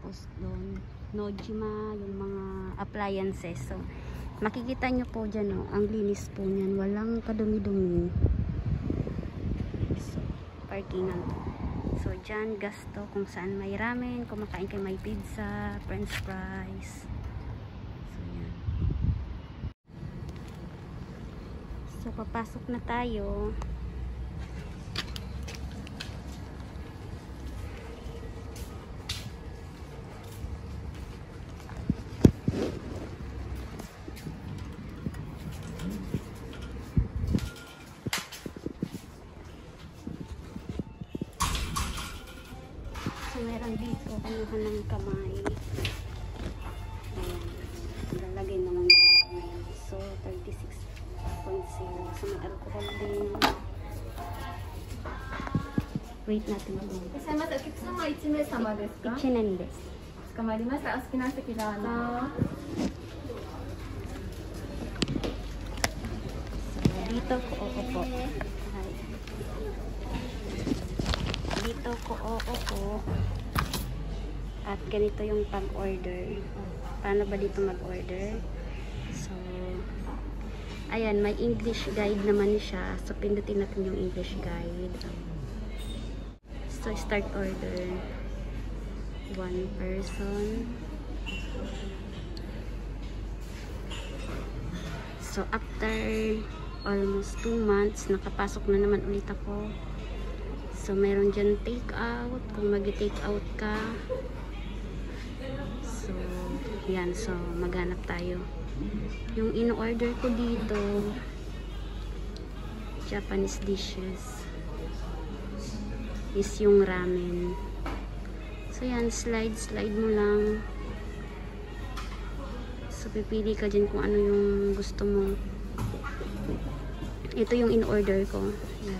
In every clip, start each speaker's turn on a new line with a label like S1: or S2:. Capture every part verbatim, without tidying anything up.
S1: Tapos doon, Nojima, yung mga appliances. So, makikita nyo po dyan, oh, ang linis po niyan. Walang kadumi-dumi. So, parkingan. So, dyan, gasto kung saan may ramen, kumakain kayo may pizza, french fries. So, yan. So, papasok na tayo. So, meron dito kanyuhan ng kamay. Ayan. Lalagay naman ng kamay. So, thirty-six point zero. So, may alcohol din. Wait natin mo.
S2: いらっしゃいませ。お客様いち名様ですか？
S1: 一年です。
S2: かしこまりました。お好きな席どうぞ。
S1: So, dito ko uupo. Hi. Dito ko uupo. At ganito yung pag-order. Paano ba dito mag-order? So, ayan, may English guide naman siya. So, pindutin natin yung English guide. So, start order. One person. So, after almost two months, nakapasok na naman ulit ako. So, meron dyan take out. Kung mag-take out ka. So, yan. So, maghanap tayo. Yung in-order ko dito, Japanese dishes, is yung ramen. So, yan. Slide, slide mo lang. So, pipili ka dyan kung ano yung gusto mo. Ito yung in-order ko. Yan.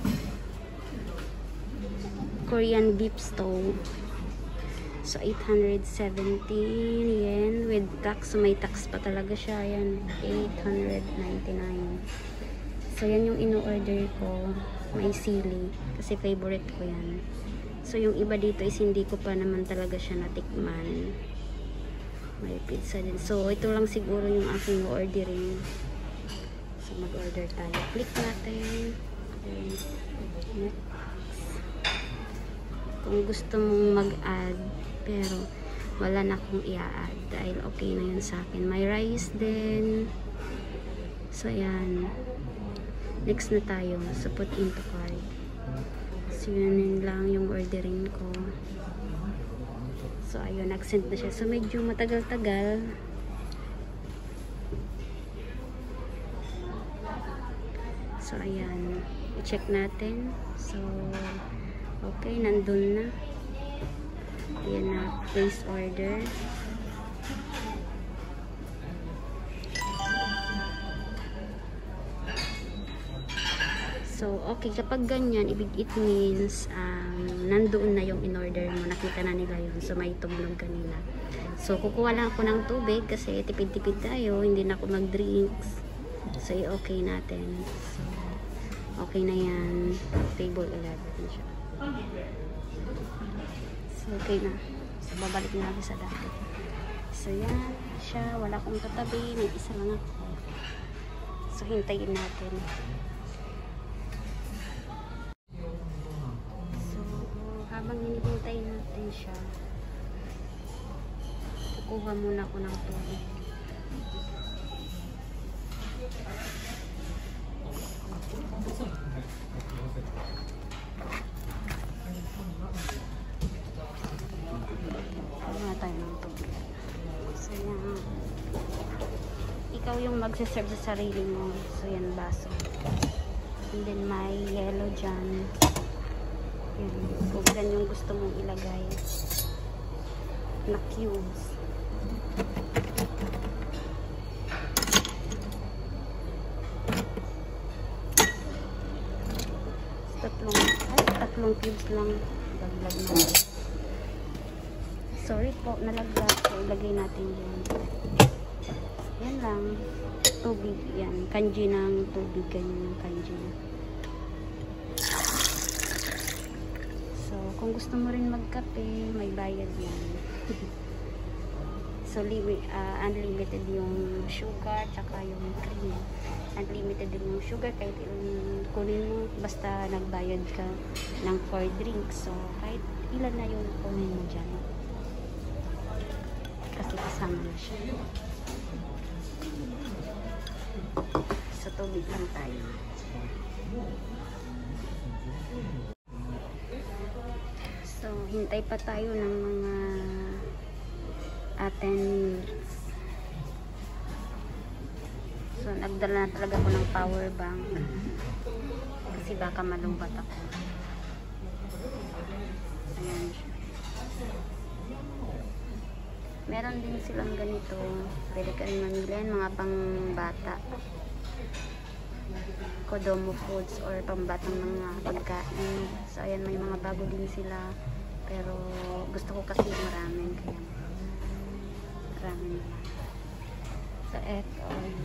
S1: Korean beef stew. So, eight hundred seventeen yen with tax. So, may tax pa talaga siya. Yan. eight hundred ninety-nine. So, yan yung in-order ko. May sili. Kasi favorite ko yan. So, yung iba dito is hindi ko pa naman talaga siya natikman. May pizza din. So, ito lang siguro yung aking ordering. So, mag-order tayo. Click natin. Okay. Next. Kung gusto mong mag-add, pero wala na akong i-add dahil okay na yun sa akin. May rice din. So, ayan. Next na tayo. So, put into cart. So, yun lang yung ordering ko. So, ayun. Nag-send na siya. So, medyo matagal-tagal. So, ayan. I-check natin. So, okay. Nandun na. Ayan na. Place order. So, okay. Kapag ganyan, ibig it means um, nandoon na yung in-order mo. Nakita na nila yun. So, may tumunog kanina. So, kukuha lang ako ng tubig kasi tipid-tipid tayo. Hindi na ako mag-drinks. So, i-okay natin. So, okay na yan. Table eleven siya. So, okay na. So, babalik na natin sa dati. So, yan siya. Wala akong tatabi. May isa lang ako. So, hintayin natin. So, habang hinihintay natin siya, kukuha muna ako ng tubig. Kuha tayo ng tubig. So, yan. Ikaw yung magsiserve sa sarili mo. So, yan, baso. And then, may yellow dyan. Yan. Kung yan yung gusto mong ilagay na cubes. Tatlong, ay, tatlong cubes lang. Daglag na. Sorry po, nalaglag. So, ilagay natin yan. Yan lang. Tubig. Yan. Kanji ng tubig. Ganyan yung kanji. So, kung gusto mo rin magkape, may bayad yan. So, limit, uh, unlimited yung sugar, tsaka yung cream. Unlimited din yung sugar, kahit yung kunin mo, basta nagbayad ka ng four drinks. So, kahit ilan na yung kunin mo dyan. Kasi kasama na siya. So, tubig lang tayo. So, hintay pa tayo ng mga uh, ten minutes. So, nagdala na talaga ako ng power bank. Kasi baka malumbat ako. Ayan siya. Meron din silang ganito. Pwede ka rin mamili yan, mga pang bata. Kodomo foods or pambatang mga pagkain. So, ayan, may mga bago din sila. Pero, gusto ko kasi maraming. Kaya, maraming naman. So, eto.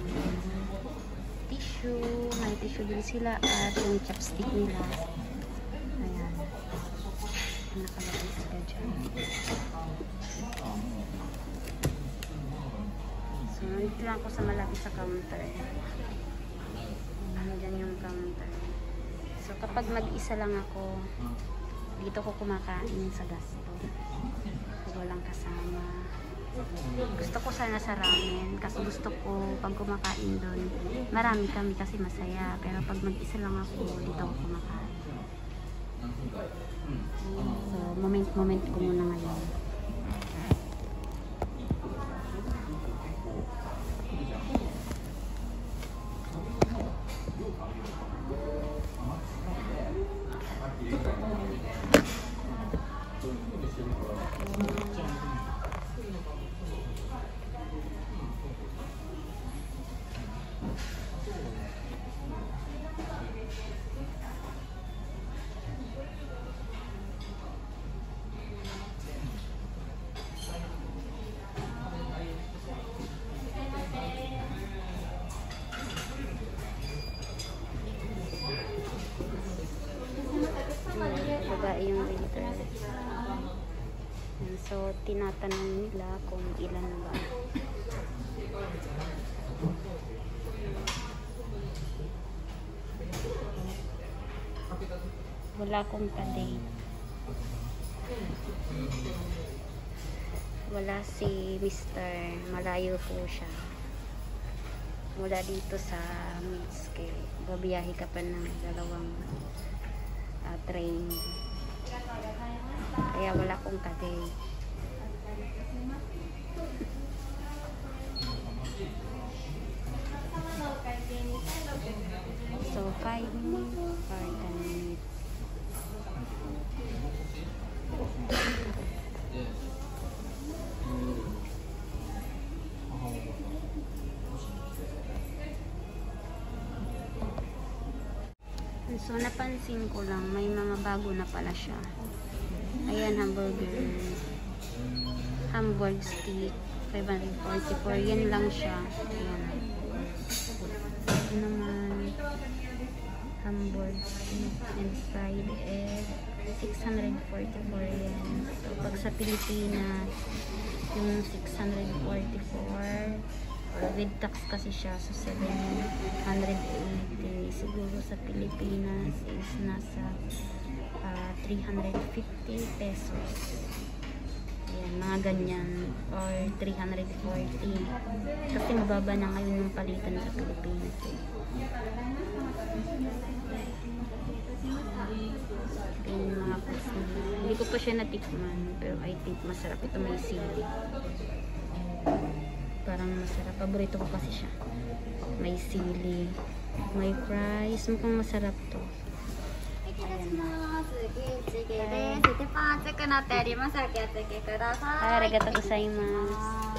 S1: Tissue. May tissue din sila. At yung chopstick nila. Ayan. Nakalagay sila dyan. So, nandito lang ako sa malapit sa counter. Diyan yung counter. So, kapag mag-isa lang ako, dito ko kumakain sa gasto. Pag walang kasama. Gusto ko sana sa ramen. Kasi gusto ko, pag kumakain doon, marami kami kasi masaya. Pero pag mag-isa lang ako, dito ko kumakain. So, moment-moment ko muna ngayon. Yung waiter. So, tinatanong nila kung ilan ba. Wala akong pa-date. Wala si Mister Malayo po siya. Mula dito sa Mitsuke. Babiyahe ka pa ng dalawang uh, train. Kaya wala akong kagay. So, five minutes or ten minutes. So, napansin ko lang, may mga bago na pala siya. Ayan, hamburger. Hamburg steak. five forty-four. Yan lang siya. Ayan. Ito naman. Hamburg steak and fried egg. six forty-four yan. So, pag sa Pilipinas, yung six forty-four. Or with tax kasi siya. So, seven eighty. Siguro sa Pilipinas is nasa uh, three hundred fifty pesos. Ayan, mga ganyan. Or three hundred forty. Kasi mababa na ngayon yung palitan sa Pilipinas. Ito yung mga kusina. Hindi ko pa siya natikman. Pero I think masarap. Ito may sili. Parang masarap. Paborito ko kasi siya. May sili. May fries. Mukhang masarap to. Arigatou gozaimasu.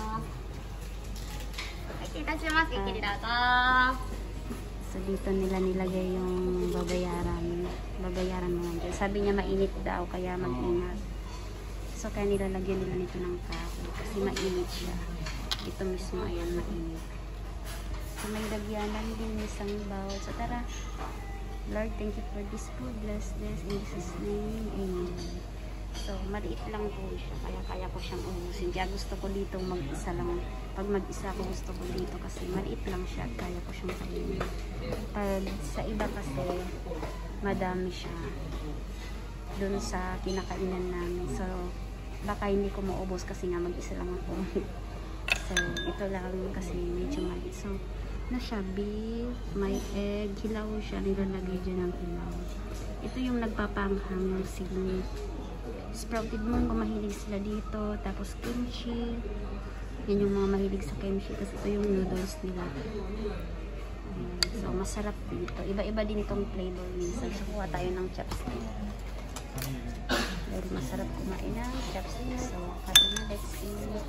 S1: So, dito nila nilagay yung babayaran. Babayaran mo lang. Sabi niya mainit daw, kaya mag-ingat. So, kaya nilalagyan nila nito ng kahoy. Kasi mainit siya. Ito mismo, ayan, mainit. So, may lagyanan din isang bowl. So, tara. Lord, thank you for this food. Bless this in Jesus' name. Amen. So, So, maliit lang po siya. Kaya kaya ko siyang ubusin. Kaya gusto ko dito mag-isa lang. Pag mag-isa ko gusto ko dito kasi maliit lang siya at kaya ko siyang kainin. Pag sa iba kasi, madami siya dun sa kinakainan namin. So, baka hindi ko maubos kasi nga mag-isa lang ako. So, ito lang kasi medyo maliit. So, na siya, beef, may egg, hilaw siya, nilalagay dyan ng hilaw. Ito yung nagpapanghang ng siling sprouted munggo, mahilig sila dito. Tapos kimchi, yan yung mga mahilig sa kimchi. Tapos ito yung noodles nila. Ayan. So, masarap dito. Iba-iba din itong flavor minsan. So, kuha tayo ng chopstick. Dahil masarap kumain ng chopstick. So, kaya na, let's eat.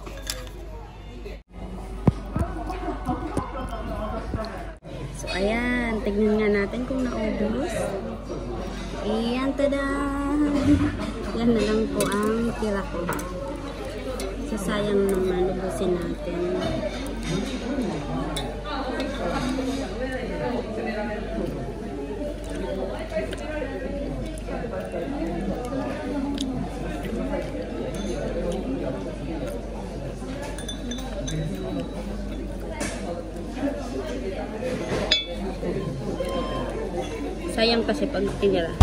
S1: So, ayan. Tignan nga natin kung naubos. Ayan, tada! Yan na lang po ang tira ko. So, sayang naman ubusin natin. Sayang kasi pag tinira.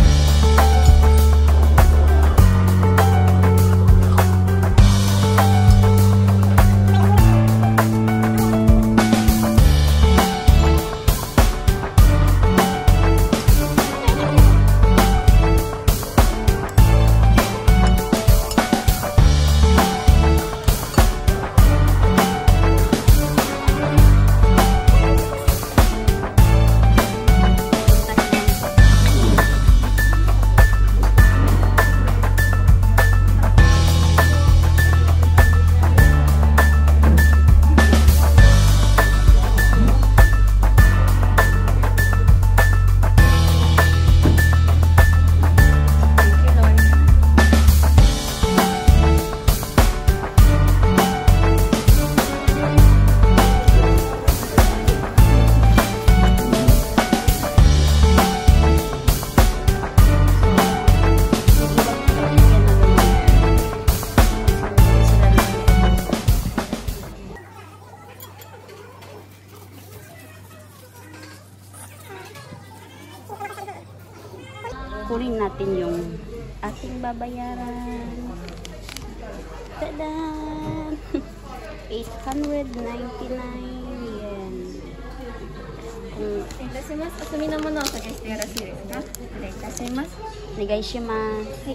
S1: Kunin natin yung ating babayaran. Tada! eight hundred ninety-nine yen. Kung
S2: 失礼いたします。お済みのものをお下げしてよろしいですか。失礼いたします。
S1: Negaishimasu.
S2: はい。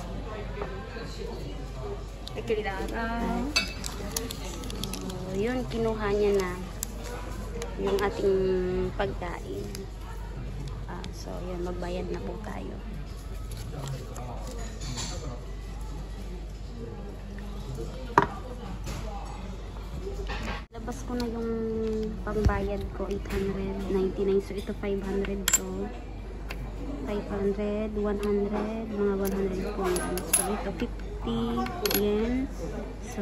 S2: ゆっくりどうぞ。
S1: So, yun, kinuha niya na yung ating pagkain. Ah, so, yun, magbayad na po tayo. Labas ko na yung pangbayad ko, eight hundred ninety-nine. So, ito five hundred to. five hundred, one hundred, mga one hundred po yan. So, ito fifty yen. So,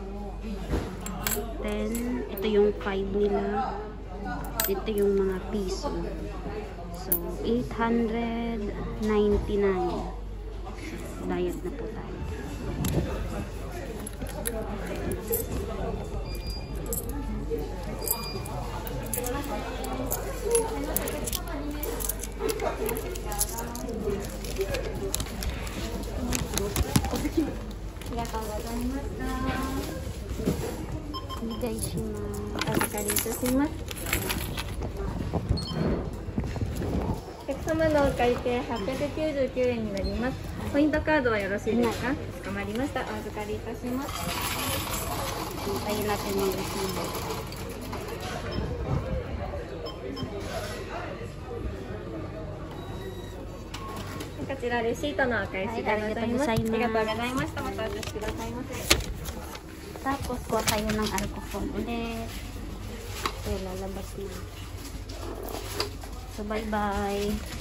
S1: ten. Ito yung five nila. Ito yung mga piso. So, eight hundred ninety-nine. So, bayad na po tayo. Negaishimasu.
S2: お預かりいたします。お客様のお会計はっぴゃくきゅうじゅうきゅうえんになります。ポイントカードはよろしいですか。かしこまりました。お預かりいたします。
S1: Hintayin natin yung resibo.
S2: こちらレシートのお返しでございます。
S1: はい、ありがとうございます。
S2: ありがとうございました。またお越しくださいませ。
S1: Tapos, kuha tayo ng alcohol ulit. So, lalabas na. So, bye-bye.